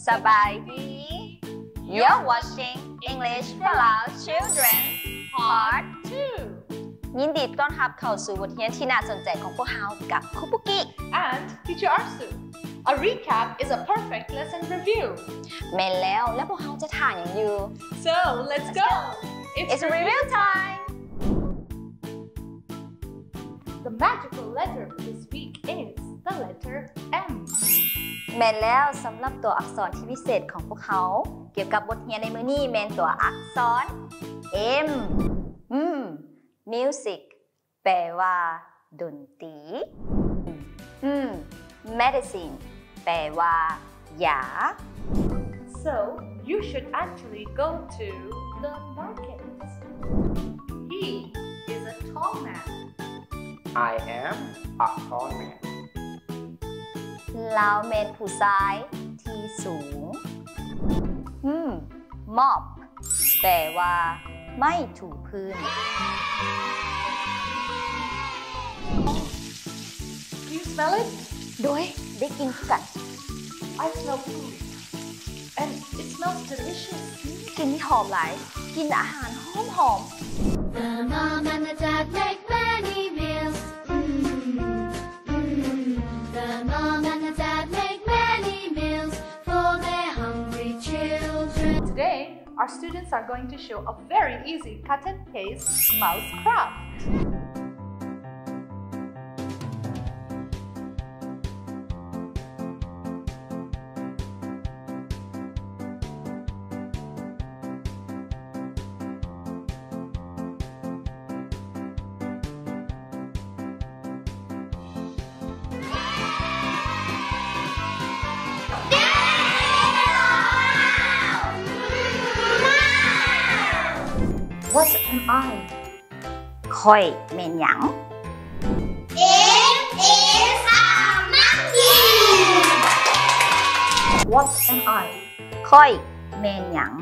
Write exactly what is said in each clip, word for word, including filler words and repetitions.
สบายดี You're watching English for Lao Children Part ทู ยินดีต้อนรับเข้าสู่บทเรียนที่น่าสนใจของพวกเรากับครูปุกกี้ and Teacher Arsu. A recap is a perfect lesson review. แม่นแล้วและพวกเราจะถ่ายอย่างอยู่ So let's go. It's, it's review time. The magical letter for this week is the letter M. แม่นแล้วสำหรับตัวอักษรที่พิเศษของพวกเขาเกี่ยวกับบทเรียนในมื้อนี้แม่นตัวอักษร M อืม Music แปลว่าดนตรีอืม Medicine แปลว่ายา So you should actually go to the market. He is a tall man. I am a tall man. ลาวแมนผู้ชายที่สูงอืม Mop แปลว่าไม่ถูพื้น Do you smell it? โดยได้กินกัน I smell food. And it smells delicious. กินที่หอมหลายกินอาหารหอมหอม The mom and the dad make many meals. Mm, mm. The mom and the dad make many meals for their hungry children. Today, our students are going to show a very easy cut and paste mouse craft. What am I ค่อยแม่นหยัง It is a monkey. What am I? ค่อยแม่นหยัง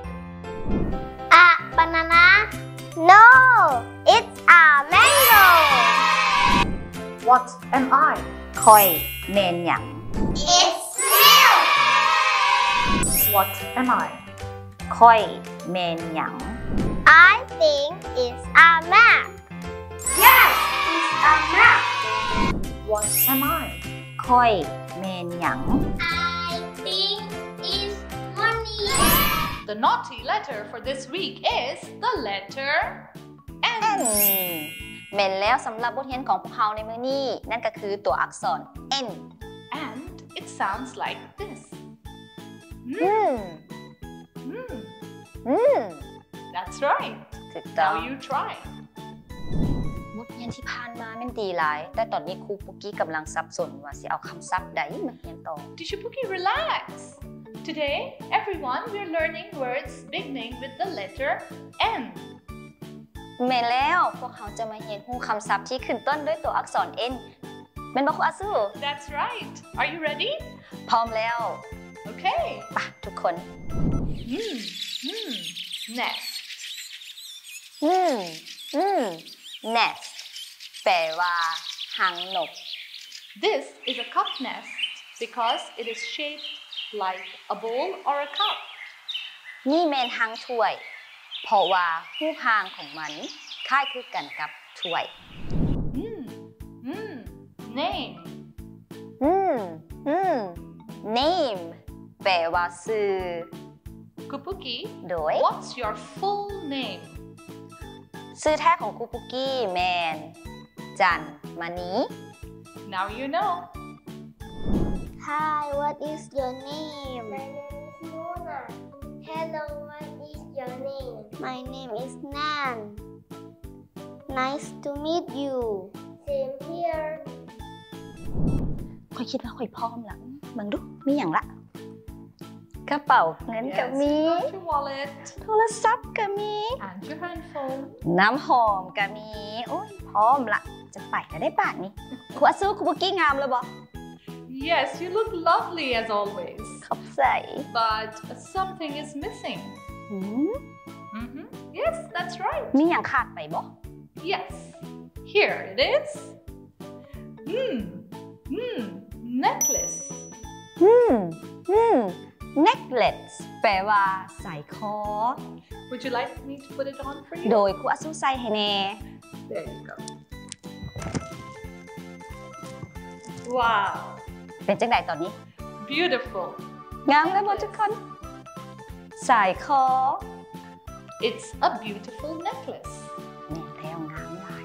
A banana? No, it's a mango. What am I? ค่อยแม่นหยัง It's milk. What am I? ค่อยแม่นหยัง I think it's a map. Yes, it's a map. What am I? ค่อยแม่นหยัง I think it's money. The naughty letter for this week is the letter N. N แม่นแล้วสำหรับบทเรียนของพวกเราในมื้อนี้นั่นก็คือตัวอักษร N And it sounds like this. อืม Mm, อืม that's right. ถูกต้อง Now you try. บทเรียนที่ผ่านมาแม่นดีหลายแต่ตอนนี้ครูปุกกี้กำลังสับสนว่าสิเอาคำศัพท์ใดมาเรียนต่อ Teacher Pookie, relax. Today, everyone, we're learning words beginning with the letter N. แม่นแล้วพวกเขาจะมาเรียนรู้คำศัพท์ที่ขึ้นต้นด้วยตัวอักษร N แม่นบ่ครูอาซู That's right. Are you ready? พร้อมแล้ว Okay. ป่ะทุกคน Hmm. Hmm. Next. อืมอืม nest แปลว่าหางนก This is a cup nest because it is shaped like a bowl or a cup. นี่แม่นหางถ้วย เพราะว่ารูปหางของมันคล้ายคือกันกับถ้วย Hmm. Hmm. Name. อืมอืม name แปลว่าชื่อ Kupuki, โดย what's your full name? ชื่อแท้ของครูปุกกี้แมนจันมานี Now you know. Hi, what is your name? My name is Luna. Hello, what is your name? My name is Nan. Nice to meet you. Same here. ค่อยคิดว่าค่อยพร้อมละมึงดูมีอย่างละกระเป๋าเงินก็ Yes, มี you got your wallet โทรศัพท์ก็มี and your handphone. น้ำหอมก็มีโอ้ยพร้อมละจะไปก็ได้ป่านนี้ครูอาซูครูปุกกี้งามเลยบ่ Yes, you look lovely as always. ขอบใจ But something is missing. หืม Mm-hmm. Yes, that's right. มีอย่างขาดไปบ่ Yes. Here it is. Hmm. Hmm. Necklace. อืมอืม necklace แปลว่าใส่คอ Would you like me to put it on for you? โดยครูอาซุใส่ให้แน่ There you go. Wow, เป็นจังไดตอนนี้ beautiful. งามกันหมดทุกคนใส่คอ It's a beautiful necklace. นี่แล้วงามหลาย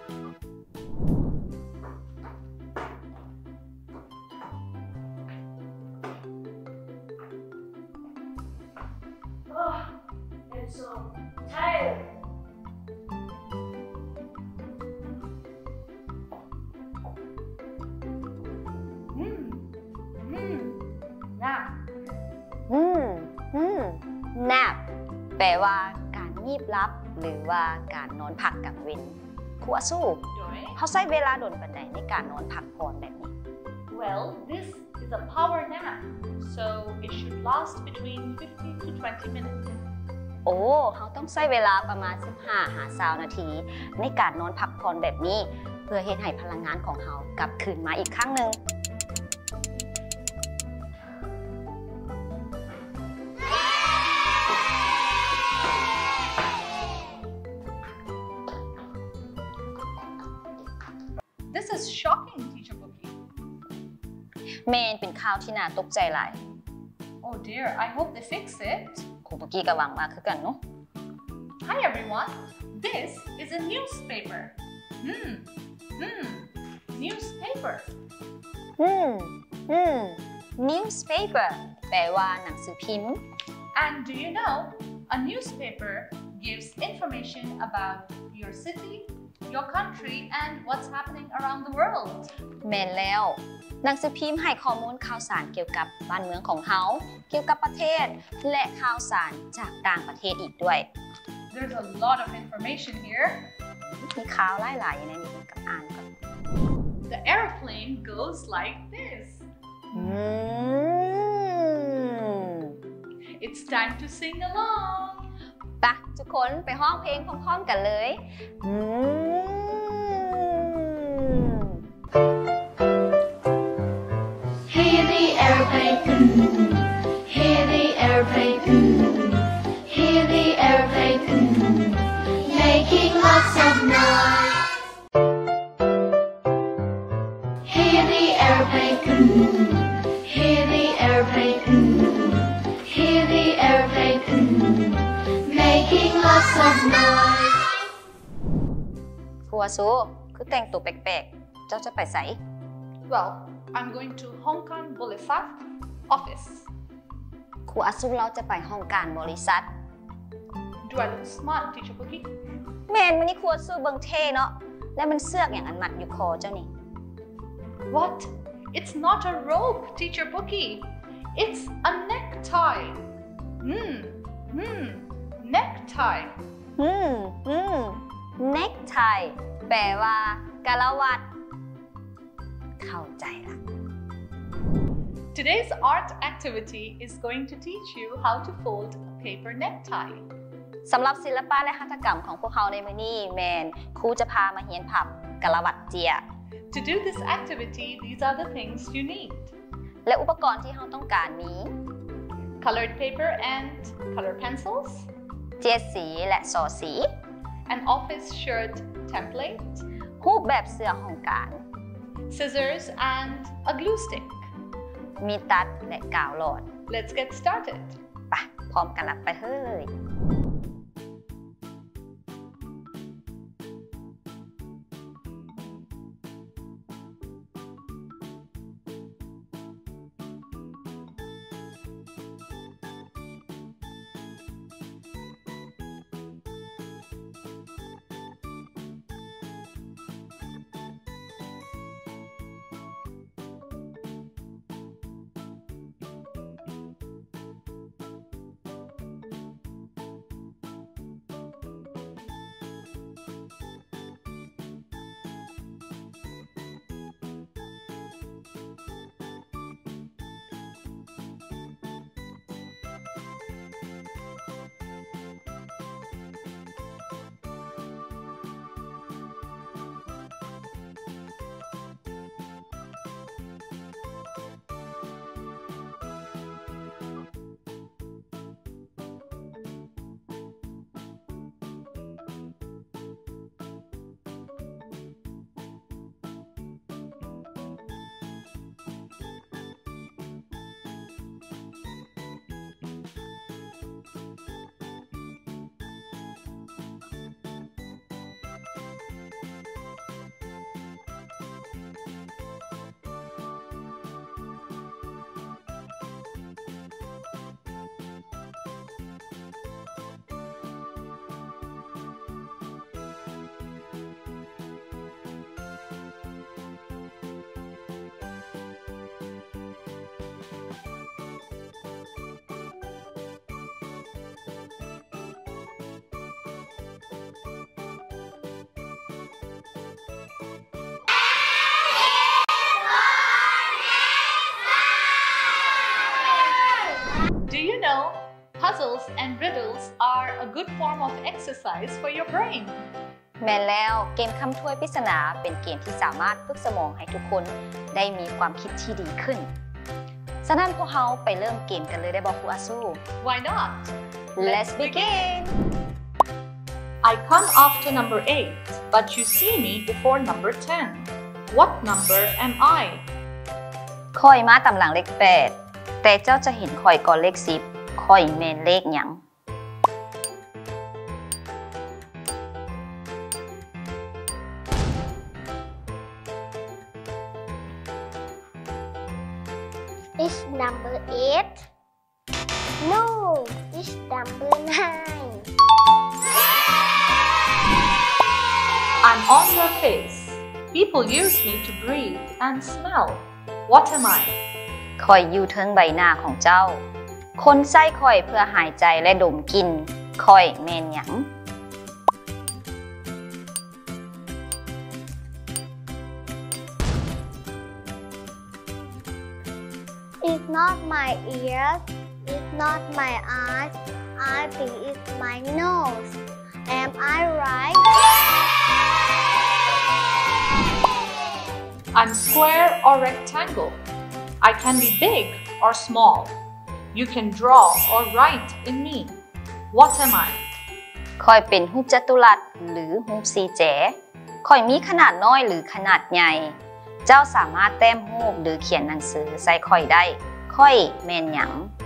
Oh, I'm so tired. Hmm. Hmm. Now, อืมอืม nap แปลว่าการงีบหลับหรือว่าการนอนพักกลางวันครูอาซุ doing? เขาใช้เวลาโดนปันใดในการนอนพักผ่อนแบบนี้ Well, this is a power nap, so it should last between fifteen to twenty minutes. โอ้เขาต้องใช้เวลาประมาณสิบห้าหาสามนาที ในการนอนพักผ่อนแบบนี้ เพื่อเฮ็ดให้พลังงานของเขากลับคืนมาอีกครั้งหนึ่ง This is shocking, Teacher Bookie. แมนเป็นข่าวที่น่าตกใจหลาย Oh dear, I hope they fix it. ครูเมื่อกี้ก็หวังมาคือกันเนาะ Hi everyone, this is a newspaper. Hmm, hmm, newspaper. อืมอืม newspaper แปลว่าหนังสือพิมพ์ And do you know, a newspaper gives information about your city, your country, and what's happening around the world. แมนแล้ว หนังสือพิมพ์ให้ข้อมูลข่าวสารเกี่ยวกับบ้านเมืองของเฮาเกี่ยวกับประเทศ และข่าวสารจากต่างประเทศอีกด้วย There's a lot of information here. มีข่าวหลายๆในนี้กับอ่านก่อน The airplane goes like this. อืม It's time to sing along. ไปะทุกคนไปห้องเพลงพร้อมๆกันเลยอืม Hear the airplane, mm. Hear the airplane, mm. Hear the airplane, mm. Making lots of noise. Hear the airplane, mm. Hear the airplane, mm. Hear the airplane, mm. Making lots of noise. ครูอาซูคือแต่งตัวแปลกๆ เจ้าจะไปใส่ Well, I'm going to Hong Kong Boulevard office. ครูอาซูเราจะไปห้องการบริษัท Do I look smart, Teacher Bookie? แมนมันนี่ครูอาซูเบิงเท่เนาะและมันเสือกอย่างอันมัดอยู่คอเจ้านี่ What? It's not a rope, Teacher Bookie. It's a necktie. Hmm, hmm, necktie. อืมอืม necktie แปลว่ากะละวัด เข้าใจละ Today's art activity is going to teach you how to fold a paper necktie. สำหรับศิลปะและหัตถกรรมของพวกเขาในมื้อนี้แมนครูจะพามาเรียนผับกะละวัดเจีย To do this activity, these are the things you need. และอุปกรณ์ที่เราต้องการมี Colored paper and color pencils, เจียสีและซอสี an office shirt template, รูปแบบเสื้อของการ scissors, and a glue stick. มีตัดและกาวโหลด Let's get started. ไปพร้อมกันละไปเฮ้ย puzzles and riddles are a good form of exercise for your brain. แม่นแล้วเกมคำถ้วยปริศนาเป็นเกมที่สามารถฝึกสมองให้ทุกคนได้มีความคิดที่ดีขึ้นฉะนั้นพวกเราไปเริ่มเกมกันเลยได้บ่ครูอาซู Why not? Let's begin I come after number eight, but you see me before number ten. What number am I? คอยมาตำหลังเลขแปดแต่เจ้าจะเห็นคอยก่อนเลขสิบคอยแม่นเลขหยัง It's number eight. No, it's number nine. I'm on your face. People use me to breathe and smell. What am I? คอยอยู่เทิงใบหน้าของเจ้า คนใส่คอยเพื่อหายใจและดมกลิ่นคอยแม่นหยัง It's not my ears. It's not my eyes. I think it's my nose. Am I right? I'm square or rectangle. I can be big or small. You can draw or write in me. What am I? คอยเป็นรูปจัตุรัสหรือรูปสี่แจคอยมีขนาดน้อยหรือขนาดใหญ่ เจ้าสามารถแต้มรูปหรือเขียนหนังสือใส่คอยได้คอยแม่นหยัง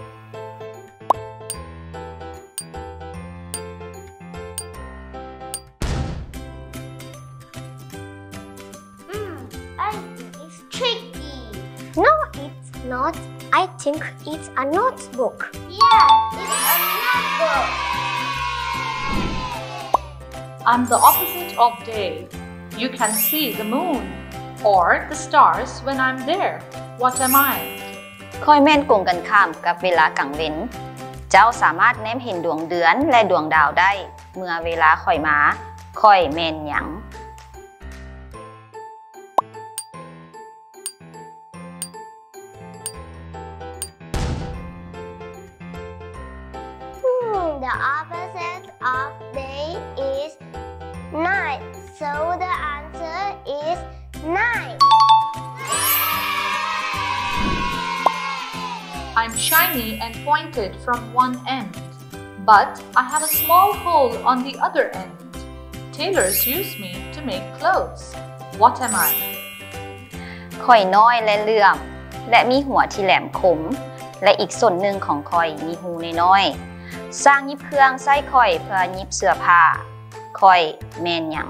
Hmm, I think it's tricky. No, it's not. I think it's a notebook. Yeah, it's a notebook. I'm the opposite of day. You can see the moon or the stars when I'm there. What am I? คอยแม่นกงกันข้ามกับเวลากลางเว้น เจ้าสามารถแนมเห็นดวงเดือนและดวงดาวได้ เมื่อเวลาคอยมาคอยแม่นหยัง Hmm, the opposite of day is night. So the answer is nine. I'm shiny and pointed from one end, but I have a small hole on the other end. Tailors use me to make clothes. What am I? คอยน้อยและเหลื่อม และมีหัวที่แหลมคม และอีกส่วนหนึ่งของคอยมีหูน้อยๆสร้างยิบเครื่องใส่คอยเพื่อยิบเสื้อผ้าคอยแม่นหยัง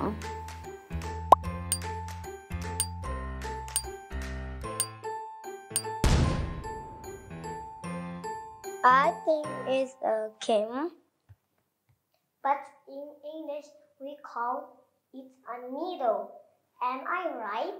I think it's a Kim. But in English, we call it a needle. Am I right?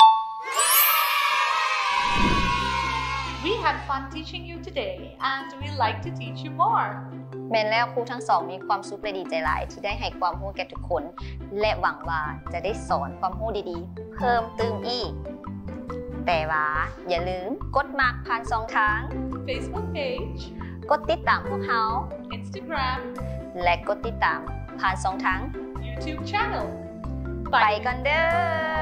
We had fun teaching you today, and we'd like to teach you more. แม่นแล้วครูทั้งสองมีความสุขและดีใจหลายที่ได้ให้ความรู้แก่ทุกคน และหวังว่าจะได้สอนความรู้ดีๆ เพิ่มเติมอีก แต่ว่าอย่าลืมกดมาร์กผ่านสองทาง Facebook page, กดติดตามพวกเขา Instagram, และกดติดตามผ่านสองทาง YouTube channel. ไปกันเด้อ